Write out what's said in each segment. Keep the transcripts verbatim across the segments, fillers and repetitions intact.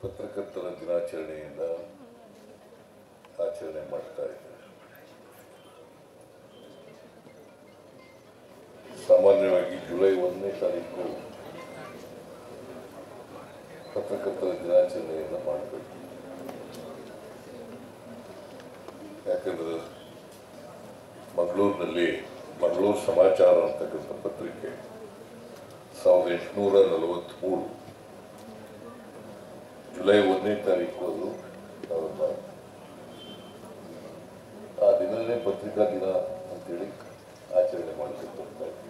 ಪತ್ರಕರ್ತರ ದಿನಾಚರಣೆಯಿಂದ ಆಚರಣೆ ಮಾಡ್ತಾ ಇದ್ದಾರೆ. ಸಾಮಾನ್ಯವಾಗಿ ಜುಲೈ ಒಂದನೇ ತಾರೀಕು ಪತ್ರಕರ್ತರ ದಿನಾಚರಣೆಯನ್ನು ಮಾಡಬೇಕು. ಯಾಕಂದ್ರೆ ಮಂಗಳೂರಿನಲ್ಲಿ ಮಂಗಳೂರು ಸಮಾಚಾರ ಅಂತಕ್ಕಂಥ ಪತ್ರಿಕೆ ಸಾವಿರದ ಎಂಟುನೂರ ನಲವತ್ತ್ಮೂರು ಜುಲೈ ಒಂದನೇ ತಾರೀಕು ಅದು ಪ್ರಾರಂಭ. ಆ ದಿನವೇ ಪತ್ರಿಕಾ ದಿನ ಅಂತೇಳಿ ಆಚರಣೆ ಮಾಡಲಿಕ್ಕೆ ಬರ್ತಾ ಇದ್ದೀವಿ.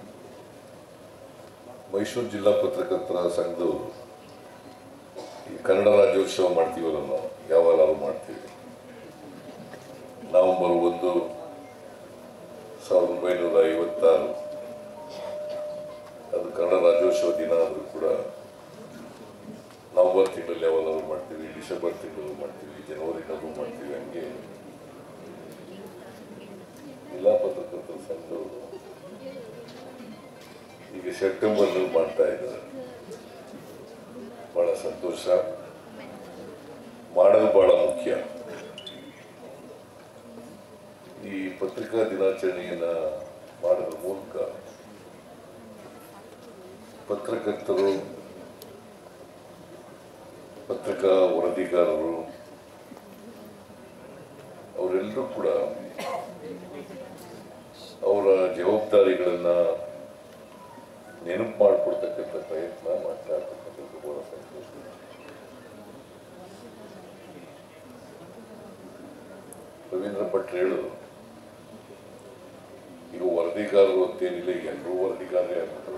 ಮೈಸೂರು ಜಿಲ್ಲಾ ಪತ್ರಕರ್ತರ ಸಂಘದವರು ಈ ಕನ್ನಡ ರಾಜ್ಯೋತ್ಸವ ಮಾಡ್ತೀವಲ್ಲ, ನಾವು ಯಾವಾಗಲೂ ಮಾಡ್ತೀವಿ. ನವೆಂಬರ್ ಒಂದು ಸಾವಿರದ ಒಂಬೈನೂರ ಐವತ್ತಾರು ಅದು ಕನ್ನಡ ರಾಜ್ಯೋತ್ಸವ ದಿನ ಆದರೂ ಕೂಡ ನವೆಂಬರ್ ತಿಂಗಳಲ್ಲಿ ಯಾವಾಗಲೂ ಮಾಡ್ತೀವಿ, ಡಿಸೆಂಬರ್ ತಿಂಗಳಲ್ಲೂ ಮಾಡ್ತೀವಿ, ಜನವರಿನಲ್ಲೂ ಮಾಡ್ತೀವಿ. ಹಂಗೆ ಜಿಲ್ಲಾ ಪತ್ರಕರ್ತರ ಸಂಘದವರು ಈಗ ಸೆಪ್ಟೆಂಬರ್ನಲ್ಲಿ ಮಾಡ್ತಾ ಇದ್ದಾರೆ. ಬಹಳ ಸಂತೋಷ. ಮಾಡೋದು ಬಹಳ ಮುಖ್ಯ. ಈ ಪತ್ರಿಕಾ ದಿನಾಚರಣೆಯನ್ನ ಮಾಡೋದ್ರ ಮೂಲಕ ಪತ್ರಕರ್ತರು, ಪತ್ರಿಕಾ ವರದಿಗಾರರು ಅವರೆಲ್ಲರೂ ಕೂಡ ಅವರ ಜವಾಬ್ದಾರಿಗಳನ್ನ ನೆನಪು ಮಾಡಿಕೊಡ್ತಕ್ಕಂಥ ಪ್ರಯತ್ನ ಮಾಡ್ತಾ ಇರ್ತಕ್ಕಂಥದ್ದು ಬಹಳ ಸಂತೋಷ. ರವೀಂದ್ರ ಭಟ್ರು ಹೇಳೋದು, ಈಗ ವರದಿಗಾರರು ಅಂತೇನಿಲ್ಲ, ಈಗ ಎಲ್ಲರೂ ವರದಿಗಾರರೇ ಆಗ್ಬಿಟ್ಟರು.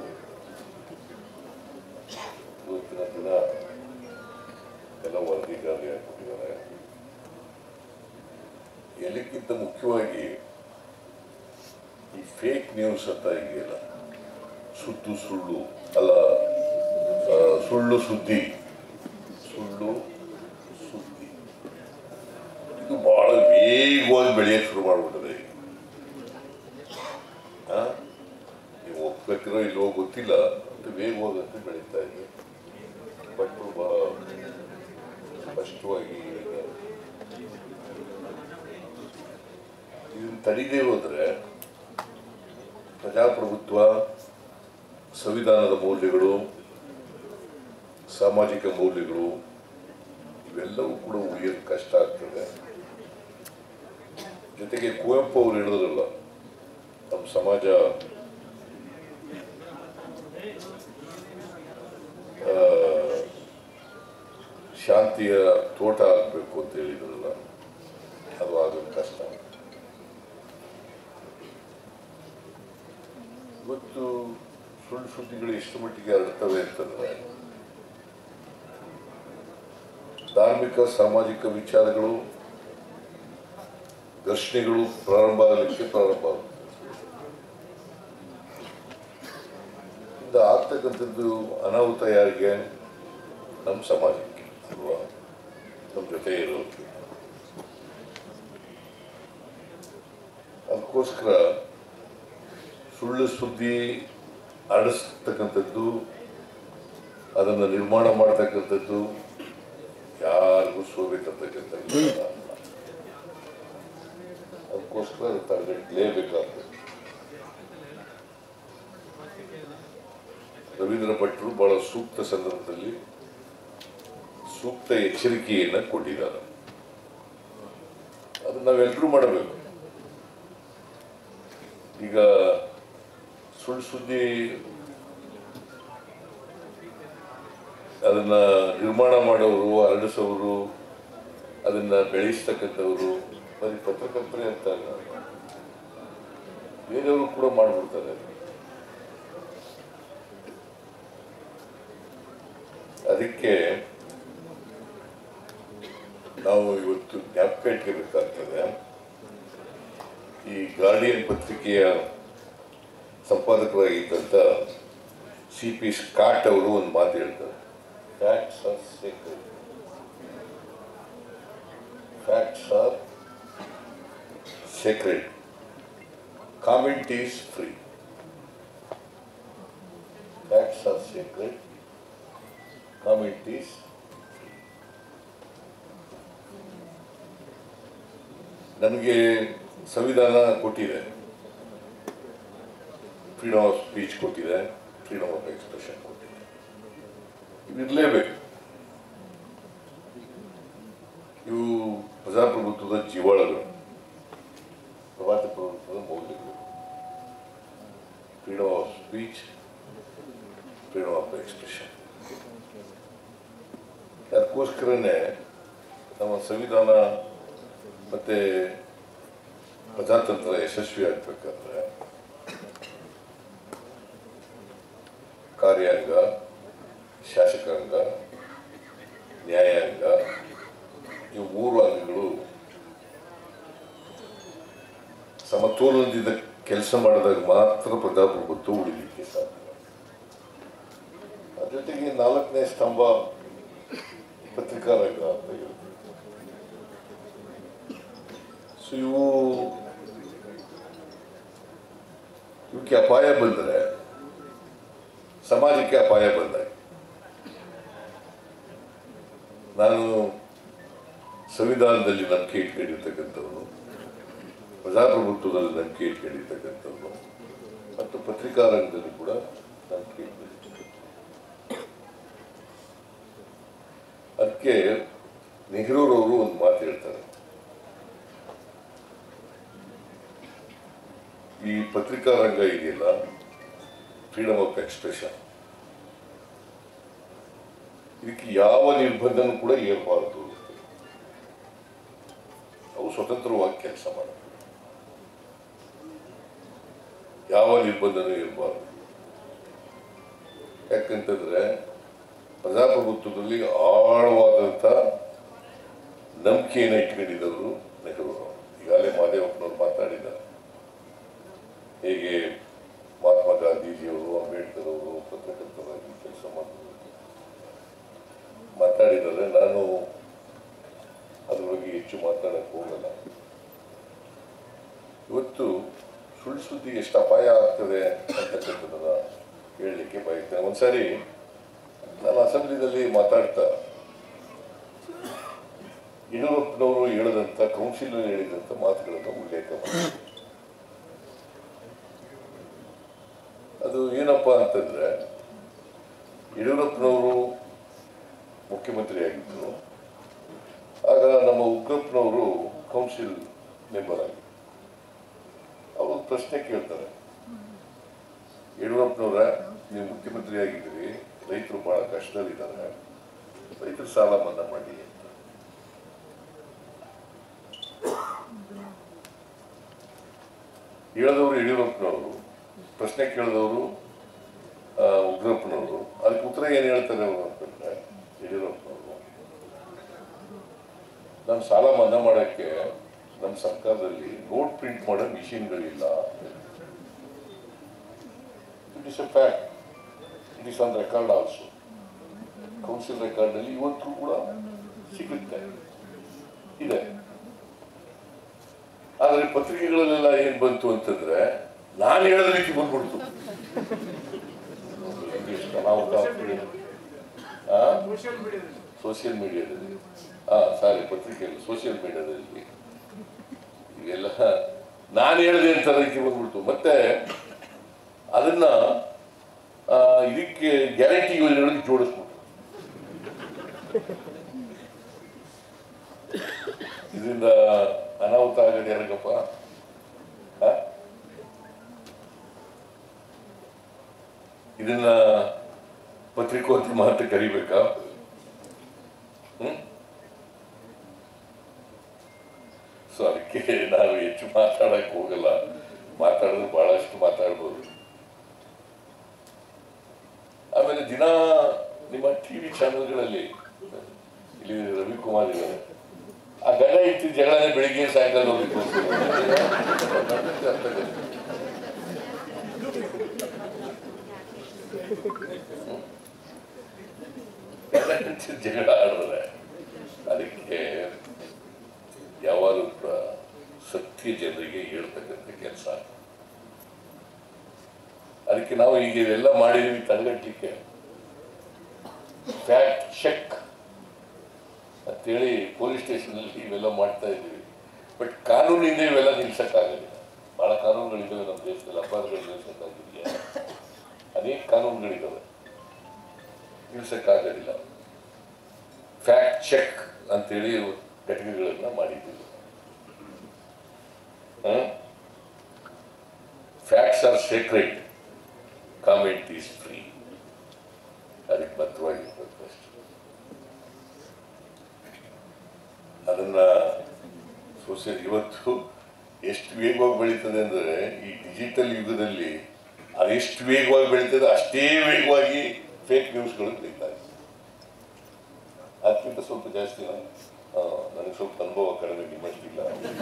ಇವತ್ತಿನ ದಿನ ಎಲ್ಲ ವರದಿಗಾರರೇ ಆಗ್ಬಿಟ್ಟಿದ್ದಾರೆ. ಎಲ್ಲಕ್ಕಿಂತ ಮುಖ್ಯವಾಗಿ ಈ ಫೇಕ್ ನ್ಯೂಸ್ ಅಂತ ಇದೆಯಲ್ಲ, ಸುತ್ತು ಸುಳ್ಳು ಅಲ್ಲ, ಸುಳ್ಳು ಸುದ್ದಿ ಸುಳ್ಳು ಸುದ್ದಿ ಇದು ಬಹಳ ವೇಗವಾಗಿ ಬೆಳೆಯಕ್ಕೆ ಶುರು ಮಾಡ್ಬಿಟ್ಟದೆ. ನೀವು ಒಪ್ಬೇಕಿರೋ ಇಲ್ಲವೋ ಗೊತ್ತಿಲ್ಲ, ಅಂತ ವೇಗವಾಗಿ ಅಂತ ಬೆಳೀತಾ ಇದೆ. ಬಟ್ ಬಹಳ ಸ್ಪಷ್ಟವಾಗಿ ಇದನ್ನು ತಡೆದೇ ಹೋದ್ರೆ ಪ್ರಜಾಪ್ರಭುತ್ವ, ಸಂವಿಧಾನದ ಮೌಲ್ಯಗಳು, ಸಾಮಾಜಿಕ ಮೌಲ್ಯಗಳು ಇವೆಲ್ಲವೂ ಕೂಡ ಉಳಿಯೋದು ಕಷ್ಟ ಆಗ್ತದೆ. ಜೊತೆಗೆ ಕುವೆಂಪು ಅವರು ಹೇಳಿದ್ರಲ್ಲ, ನಮ್ಮ ಸಮಾಜ ಶಾಂತಿಯ ತೋಟ ಆಗಬೇಕು ಅಂತ ಹೇಳಿದ್ರಲ್ಲ, ಅದು ಆಗೋದು ಕಷ್ಟ. ಇವತ್ತು ಸುಳ್ಳು ಸುದ್ದಿಗಳು ಎಷ್ಟು ಮಟ್ಟಿಗೆ ಹರಡ್ತವೆ ಅಂತಂದ್ರೆ, ಧಾರ್ಮಿಕ ಸಾಮಾಜಿಕ ವಿಚಾರಗಳು, ಘರ್ಷಣೆಗಳು ಪ್ರಾರಂಭ ಆಗಲಿಕ್ಕೆ ಪ್ರಾರಂಭ ಆಗುತ್ತೆ. ಇಂದ ಆಗ್ತಕ್ಕಂಥದ್ದು ಅನಾಹುತ ಯಾರಿಗೆ? ನಮ್ಮ ಸಮಾಜಕ್ಕೆ ಅಲ್ವಾ, ನಮ್ಮ ಜೊತೆ ಇರೋದು. ಅದಕ್ಕೋಸ್ಕರ ಸುಳ್ಳು ಸುದ್ದಿ ಹರಡಿಸ್ತಕ್ಕಂಥದ್ದು, ಅದನ್ನು ನಿರ್ಮಾಣ ಮಾಡ್ತಕ್ಕಂಥದ್ದು ಯಾರಿಗೂ ಶೋಭೆ ತರ್ತಕ್ಕಂಥದ್ದು. ಅದಕ್ಕೋಸ್ಕರ ತಡೆಗಟ್ಟಲೇಬೇಕಾಗ್ತದೆ. ರವೀಂದ್ರ ಭಟ್ರು ಬಹಳ ಸೂಕ್ತ ಸಂದರ್ಭದಲ್ಲಿ ಸೂಕ್ತ ಎಚ್ಚರಿಕೆಯನ್ನು ಕೊಟ್ಟಿದ್ದಾರೆ. ಅದನ್ನು ನಾವೆಲ್ಲರೂ ಮಾಡಬೇಕು. ಈಗ ಸುಳ್ಳು ಸುದ್ದಿ ಅದನ್ನ ನಿರ್ಮಾಣ ಮಾಡೋರು, ಹರಡಿಸೋರು, ಅದನ್ನ ಬೆಳೆಸ್ತಕ್ಕಂಥವ್ರು ಬರೀ ಪತ್ರಕರ್ತರೇ ಅಂತ ಅಲ್ಲ, ಬೇರೆಯವರು ಕೂಡ ಮಾಡ್ಬಿಡ್ತಾರೆ. ಅದಕ್ಕೆ ನಾವು ಇವತ್ತು ಜ್ಞಾಪಕ ಇಟ್ಕೋಬೇಕಾಗ್ತದೆ. ಈ ಗಾರ್ಡಿಯನ್ ಪತ್ರಿಕೆಯ ಸಂಪಾದಕರಾಗಿದ್ದಂಥ ಸಿ ಪಿ ಸ್ಕಾಟ್ ಅವರು ಒಂದು ಮಾತು ಹೇಳ್ತಾರೆ, facts are sacred, facts are sacred, comment is free. Facts are sacred, comment is ನಮಗೆ ಸಂವಿಧಾನ ಕೊಟ್ಟಿದೆ, ಫ್ರೀಡಮ್ ಆಫ್ ಸ್ಪೀಚ್ ಕೊಟ್ಟಿದೆ, ಫ್ರೀಡಮ್ ಆಫ್ ಎಕ್ಸ್ಪ್ರೆಷನ್ ಕೊಟ್ಟಿದೆ. ಇವಿರಲೇಬೇಕು. ಇವು ಪ್ರಜಾಪ್ರಭುತ್ವದ ಜೀವಾಳಗಳು, ಪ್ರಜಾಪ್ರಭುತ್ವದ ಮೌಲ್ಯಗಳು. Freedom of speech, freedom of expression. ಅದಕ್ಕೋಸ್ಕರನೇ ನಮ್ಮ ಸಂವಿಧಾನ ಮತ್ತೆ ಪ್ರಜಾತಂತ್ರ ಯಶಸ್ವಿ ಆಗ್ಬೇಕಾದ್ರೆ ಕಾರ್ಯಾಂಗ, ಶಾಸಕಾಂಗ, ನ್ಯಾಯಾಂಗ ಇವು ಮೂರು ಅಂಗಗಳು ಸಮತೋಲನದಿಂದ ಕೆಲಸ ಮಾಡಿದಾಗ ಮಾತ್ರ ಪ್ರಜಾಪ್ರಭುತ್ವ ಉಳಿಲಿಕ್ಕೆ ಸಾಧ್ಯ. ಅದ್ರ ಜೊತೆಗೆ ನಾಲ್ಕನೇ ಸ್ತಂಭ ಪತ್ರಿಕಾರಂಗ ಅಂತ ಹೇಳ್ತೀವಿ. ಸೊ ಇವು ಇವಕ್ಕೆ ಅಪಾಯ ಬಂದರೆ ಸಮಾಜಕ್ಕೆ ಅಪಾಯ ಬಂದಾಗ ನಾನು ಸಂವಿಧಾನದಲ್ಲಿ ನಂಬಿಕೆ ಇಟ್ಕೊಂಡಿರ್ತಕ್ಕಂಥವ್ರು, ಪ್ರಜಾಪ್ರಭುತ್ವದಲ್ಲಿ ನಂಬಿಕೆ ಇಟ್ಕೊಂಡಿರ್ತಕ್ಕಂಥವ್ರು ಮತ್ತು ಪತ್ರಿಕಾರಂಗದಲ್ಲಿ ಕೂಡ ನಂಬಿಕೆ ಇಟ್ಕೊಂಡಿರ್ತಾರೆ. ಅದಕ್ಕೆ ನೆಹರೂರವರು ಒಂದು ಮಾತು ಹೇಳ್ತಾರೆ, ಈ ಪತ್ರಿಕಾರಂಗ ಇದೆಯಲ್ಲ, ಫ್ರೀಡಮ್ ಆಫ್ ಎಕ್ಸ್ಪ್ರೆಷನ್, ಇದಕ್ಕೆ ಯಾವ ನಿರ್ಬಂಧನೂ ಕೂಡ ಇರಬಾರದು. ಅವು ಸ್ವತಂತ್ರವಾಗಿ ಕೆಲಸ ಮಾಡಬೇಕು, ಯಾವ ನಿರ್ಬಂಧನೂ ಇರಬಾರದು. ಯಾಕಂತಂದ್ರೆ ಪ್ರಜಾಪ್ರಭುತ್ವದಲ್ಲಿ ಆಳವಾದಂಥ ನಂಬಿಕೆಯನ್ನು ಇಟ್ಕೊಂಡಿದ್ದವರು ನೆಹರು. ಈಗಾಗಲೇ ಮಾದೇವಪ್ಪನವರು ಮಾತಾಡಿದ್ದಾರೆ, ಹೇಗೆ ಮಹಾತ್ಮ ಗಾಂಧೀಜಿಯವರು, ಅಂಬೇಡ್ಕರ್ ಅವರು ಪತ್ರಕರ್ತರಾಗಿ ಕೆಲಸ ಮಾಡಿದ್ರು ಮಾತಾಡಿದರೆ ನಾನು ಅದ್ರ ಬಗ್ಗೆ ಹೆಚ್ಚು ಮಾತಾಡಕ್ಕೆ ಹೋಗಲ್ಲ. ಇವತ್ತು ಸುಳ್ಳು ಸುದ್ದಿ ಎಷ್ಟು ಅಪಾಯ ಆಗ್ತದೆ ಅಂತಕ್ಕಂಥದ್ದನ್ನ ಹೇಳಲಿಕ್ಕೆ ಬಯಸ್ತೇನೆ. ಒಂದ್ಸಾರಿ ನಾನು ಅಸೆಂಬ್ಲಿನಲ್ಲಿ ಮಾತಾಡ್ತಾ ಯಡಿಯೂರಪ್ಪನವರು ಹೇಳಿದಂಥ, ಕೌನ್ಸಿಲ್ ಹೇಳಿದಂಥ ಮಾತುಗಳನ್ನು ಉಲ್ಲೇಖ ಮಾಡಿ, ಅದು ಏನಪ್ಪಾ ಅಂತಂದ್ರೆ, ಯಡಿಯೂರಪ್ಪನವರು ಮುಖ್ಯಮಂತ್ರಿ ಆಗಿದ್ದರು, ಆಗ ನಮ್ಮ ಉಗ್ರಪ್ಪನವರು ಕೌನ್ಸಿಲ್ ಮೆಂಬರ್ ಆಗಿದ್ದರು. ಅವರು ಪ್ರಶ್ನೆ ಕೇಳ್ತಾರೆ, ಯಡಿಯೂರಪ್ಪನವರ ನೀವು ಮುಖ್ಯಮಂತ್ರಿ ಆಗಿದ್ದೀರಿ, ರೈತರು ಬಹಳ ಕಷ್ಟದಲ್ಲಿದ್ದಾರೆ, ರೈತರು ಸಾಲ ಮನ್ನಾ ಮಾಡಿ ಅಂತ. ಹೇಳಿದವರು ಯಡಿಯೂರಪ್ಪನವರು, ಪ್ರಶ್ನೆ ಕೇಳಿದವರು ಉಗ್ರಪ್ಪನವರು. ಅದಕ್ಕೆ ಉತ್ತರ ಏನು ಹೇಳ್ತಾರೆ ಅವರು ಅಂತಂದ್ರೆ, ಯಡಿಯೂರಪ್ಪನವರು, ನಾನು ಸಾಲ ಮನ್ನಾ ಮಾಡೋಕ್ಕೆ ನಮ್ಮ ಸರ್ಕಾರದಲ್ಲಿ ನೋಟ್ ಪ್ರಿಂಟ್ ಮಾಡೋ ಮಿಷಿನ್ಗಳಿಲ್ಲ. It is a fact, it is on record also. Council ರೆಕಾರ್ಡಲ್ಲಿ ಇವತ್ತು ಕೂಡ ಸಿಗುತ್ತೆ, ಇದೆ. ಆದರೆ ಪತ್ರಿಕೆಗಳಲ್ಲೆಲ್ಲ ಏನ್ ಬಂತು ಅಂತಂದ್ರೆ, ನಾನು ಹೇಳಿದ ರೀತಿ ಬಂದ್ಬಿಡ್ತು. ಸೋಷಿಯಲ್ ಮೀಡಿಯಾದಲ್ಲಿ, ಹಾ ಸಾರಿ ಪತ್ರಿಕೆಯಲ್ಲಿ, ಸೋಷಿಯಲ್ ಮೀಡಿಯಾದಲ್ಲಿ ಇವೆಲ್ಲ ನಾನು ಹೇಳಿದೆ ಅಂತ ರೀತಿ ಬಂದ್ಬಿಡ್ತು. ಮತ್ತೆ ಅದನ್ನ ಇದಕ್ಕೆ ಗ್ಯಾರಂಟಿ ಯೋಜನೆಗಳಿಗೆ ಜೋಡಿಸ್ಬಿಟ್ಟು, ಇದರಿಂದ ಅನಾಹುತ ಆಗದೆ ಯಾರಿಗಪ್ಪ? ಇದನ್ನ ಪತ್ರಿಕೋದ್ಯಮ ಅಂತ ಕರಿಬೇಕಾ? ಹ್ಮ್ ಸೊ ಅದಕ್ಕೆ ನಾವು ಹೆಚ್ಚು ಮಾತಾಡಕ್ ಹೋಗಲ್ಲ. ಮಾತಾಡಿದ್ರೆ ಬಹಳಷ್ಟು ಮಾತಾಡ್ಬೋದು. ಆಮೇಲೆ ದಿನ ನಿಮ್ಮ ಟಿವಿ ಚಾನೆಲ್ಗಳಲ್ಲಿ, ಇಲ್ಲಿ ರವಿಕುಮಾರ್ ಇದ್ದಾರೆ, ಆ ಗಂಡ ಇಟ್ಟು ಜಗಳನೆ ಬೆಳಿಗ್ಗೆ ಸಾಯಂಕಾಲ ಹೋಗ್ಬೇಕು ಜಗಳ ಆಡಿದ್ರೆ ಅದಕ್ಕೆ ಯಾವಾಗಲೂ ಸತ್ಯ ಜನರಿಗೆ ಹೇಳ್ತಕ್ಕಂಥ ಕೆಲಸ. ಅದಕ್ಕೆ ನಾವು ಈಗ ಇವೆಲ್ಲ ಮಾಡಿದೀವಿ ತಡೆಗಟ್ಟಲಿಕ್ಕೆ. ಫ್ಯಾಕ್ಟ್ ಚೆಕ್ ಅಂತೇಳಿ ಪೊಲೀಸ್ ಸ್ಟೇಷನ್ ಅಲ್ಲಿ ಇವೆಲ್ಲ ಮಾಡ್ತಾ ಇದ್ದೀವಿ. ಬಟ್ ಕಾನೂನಿಂದ ಇವೆಲ್ಲ ನಿಲ್ಸಕ್ಕಾಗಲಿಲ್ಲ. ಬಹಳ ಕಾನೂನುಗಳಿದ್ದಾವೆ ನಮ್ಮ ದೇಶದಲ್ಲಿ, ಅಪರಾಧಗಳು ನಿಲ್ಸಕ್ಕಾಗಿದೆಯಾ? ಅನೇಕ ಕಾನೂನುಗಳಿದ್ದಾವೆ, ನಿಲ್ಸಕ್ಕಾಗಲಿಲ್ಲ. ಫ್ಯಾಕ್ಟ್ ಚೆಕ್ ಅಂತೇಳಿ ಘಟನೆಗಳನ್ನ ಮಾಡಿದ್ದೀವಿ. Facts are sacred, comment is free. ಅದಕ್ಕೆ ಬದ್ಧವಾಗಿರ್ಬೇಕು ಅಷ್ಟೇ. ಅದನ್ನ ಸೋಷಿಯಲ್ ಇವತ್ತು ಎಷ್ಟು ವೇಗವಾಗಿ ಬೆಳೀತದೆ ಅಂದರೆ, ಈ ಡಿಜಿಟಲ್ ಯುಗದಲ್ಲಿ ಅದೆಷ್ಟು ವೇಗವಾಗಿ ಬೆಳೀತದೆ ಅಷ್ಟೇ ವೇಗವಾಗಿ ಫೇಕ್ ನ್ಯೂಸ್ಗಳು ಬೆಳೀತಾ ಇದೆ. ಅದಕ್ಕಿಂತ ಸ್ವಲ್ಪ ಜಾಸ್ತಿ ನನಗೆ ಸ್ವಲ್ಪ ಅನುಭವ ಕಡಿಮೆ, ನಿಮ್ಮಷ್ಟಿಲ್ಲ.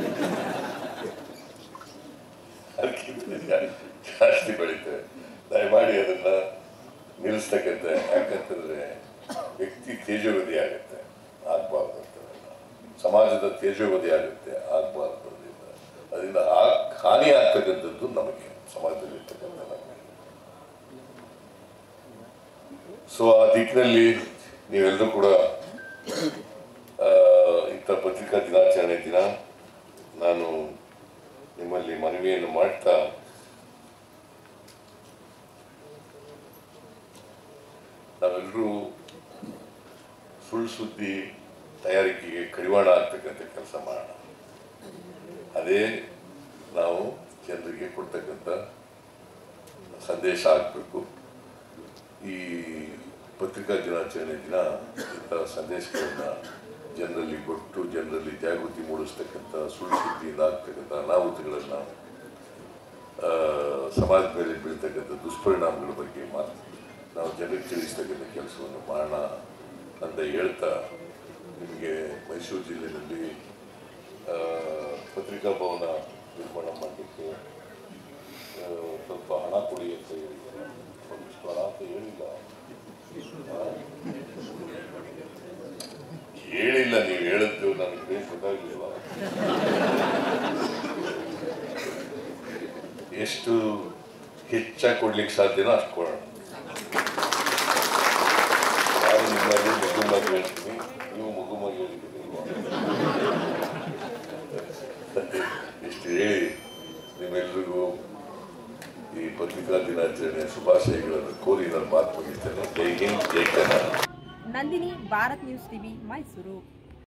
ಅದಕ್ಕಿಂತ ಜಾಸ್ತಿ ಬೆಳೀತದೆ. ದಯಮಾಡಿ ಅದನ್ನ ನಿಲ್ಲಿಸ್ತಕ್ಕಂಥ, ಯಾಕಂತಂದ್ರೆ ವ್ಯಕ್ತಿ ತೇಜೋವಧಿ ಆಗುತ್ತೆ, ಆಗ್ಬಾರ್ದು ಅಂತ. ಸಮಾಜದ ತೇಜೋವಧಿ ಆಗುತ್ತೆ, ಆಗ್ಬಾರ್ದು. ಅದರಿಂದ ಹಾನಿ ಆಗ್ತಕ್ಕಂಥದ್ದು ನಮಗೆ, ಸಮಾಜದಲ್ಲಿ ಇರ್ತಕ್ಕಂಥ ನಮಗೆ. ಸೊ ಆ ದಿಕ್ಕಿನಲ್ಲಿ ನೀವೆಲ್ಲರೂ ಕೂಡ ಇಂಥ ಪತ್ರಿಕಾ ದಿನಾಚರಣೆ ದಿನ ನಾನು ನಿಮ್ಮಲ್ಲಿ ಮನವಿಯನ್ನು ಮಾಡ್ತಾ, ನಾವೆಲ್ಲರೂ ಸುಳ್ಳು ಸುದ್ದಿ ತಯಾರಿಕೆಗೆ ಕಡಿವಾಣ ಆಗ್ತಕ್ಕಂಥ ಕೆಲಸ ಮಾಡೋಣ. ಅದೇ ನಾವು ಜನರಿಗೆ ಕೊಡ್ತಕ್ಕಂಥ ಸಂದೇಶ ಆಗಬೇಕು. ಈ ಪತ್ರಿಕಾ ದಿನಾಚರಣೆ ದಿನ ಇಂಥ ಸಂದೇಶಗಳನ್ನು ಜನರಲ್ಲಿ ಕೊಟ್ಟು ಜನರಲ್ಲಿ ಜಾಗೃತಿ ಮೂಡಿಸ್ತಕ್ಕಂಥ, ಸುಳ್ಳು ಸುದ್ದಿಯಿಂದ ಆಗ್ತಕ್ಕಂಥ ಅನಾಹುತಗಳನ್ನು, ಸಮಾಜದ ಮೇಲೆ ಬೀಳ್ತಕ್ಕಂಥ ದುಷ್ಪರಿಣಾಮಗಳ ಬಗ್ಗೆ ಮಾತು ನಾವು ಜನರಿಗೆ ತಿಳಿಸ್ತಕ್ಕಂಥ ಕೆಲಸವನ್ನು ಮಾಡೋಣ ಅಂತ ಹೇಳ್ತಾ, ನಿಮಗೆ ಮೈಸೂರು ಜಿಲ್ಲೆಯಲ್ಲಿ ಪತ್ರಿಕಾ ಭವನ ನಿರ್ಮಾಣ ಮಾಡಲಿಕ್ಕೆ ಸ್ವಲ್ಪ ಹಣ ಕೊಡಿ ಅಂತ ಹೇಳಿದ್ದಾರೆ. ಒಂದಿಷ್ಟು ಹಣ ಅಂತ ಹೇಳಿಲ್ಲ ಹೇಳಿಲ್ಲ ನೀವು ಹೇಳಿದ್ದು ನನಗೆ ಗೊತ್ತಾಗಲಿಲ್ಲ. ಎಷ್ಟು ಹೆಚ್ಚಾಗಿ ಕೊಡ್ಲಿಕ್ಕೆ ಸಾಧ್ಯನೋ ಅಷ್ಟು ಕೊಡೋಣ. ನಾನು ನಿಮ್ಮಲ್ಲಿ ಮಗುಮಾಗಿ ಹೇಳ್ತೀನಿ, ನೀವು ಮಗುಮಾಗಿ ಹೇಳಿದ್ದೀರಿ. ಇಷ್ಟು ಹೇಳಿ ನಿಮ್ಮೆಲ್ಲರಿಗೂ ಈ ಪತ್ರಿಕಾ ದಿನಾಚರಣೆಯ ಶುಭಾಶಯಗಳನ್ನು ಕೋರಿ ನಾನು ಮಾತು ಮುಗಿಸ್ತೇನೆ. ಜೈ ಹಿಂದ್, ಜೈ ಕನ್ನಡ. Nandini, Bharat news TV, Mysuru.